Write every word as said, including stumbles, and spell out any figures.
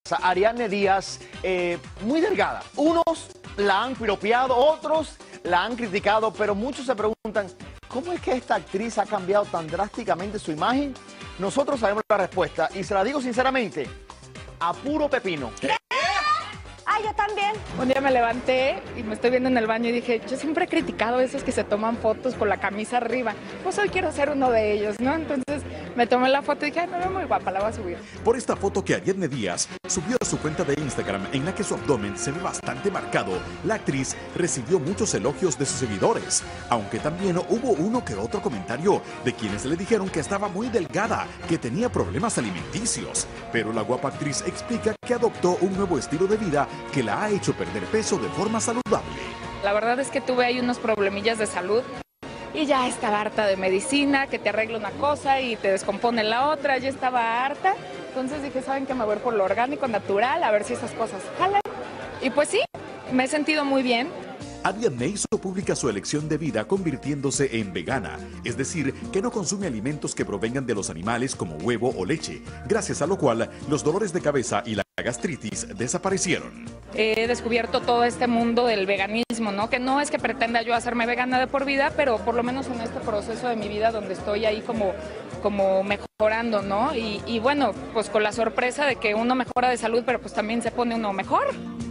Ariadne Díaz, eh, muy delgada. Unos la han piropeado, otros la han criticado, pero muchos se preguntan, ¿cómo es que esta actriz ha cambiado tan drásticamente su imagen? Nosotros sabemos la respuesta y se la digo sinceramente, a puro pepino. Ah, yo también. Un día me levanté y me estoy viendo en el baño y dije, yo siempre he criticado a esos que se toman fotos con la camisa arriba. Pues hoy quiero ser uno de ellos, ¿no? Entonces me tomé la foto y dije, ay, me veo muy guapa, la voy a subir. Por esta foto que Ariadne Díaz subió a su cuenta de Instagram, en la que su abdomen se ve bastante marcado, la actriz recibió muchos elogios de sus seguidores, aunque también hubo uno que otro comentario de quienes le dijeron que estaba muy delgada, que tenía problemas alimenticios. Pero la guapa actriz explica que adoptó un nuevo estilo de vida que la ha hecho perder peso de forma saludable. La verdad es que tuve ahí unos problemillas de salud y ya estaba harta de medicina, que te arregla una cosa y te descompone la otra, ya estaba harta. Entonces dije, ¿saben qué? Me voy a ir por lo orgánico, natural, a ver si esas cosas jalan. Y pues sí, me he sentido muy bien. Ariadne hizo pública su elección de vida convirtiéndose en vegana, es decir, que no consume alimentos que provengan de los animales como huevo o leche, gracias a lo cual los dolores de cabeza y la gastritis desaparecieron. He descubierto todo este mundo del veganismo, ¿no? Que no es que pretenda yo hacerme vegana de por vida, pero por lo menos en este proceso de mi vida donde estoy ahí como, como mejorando, ¿no? Y, y bueno, pues con la sorpresa de que uno mejora de salud, pero pues también se pone uno mejor.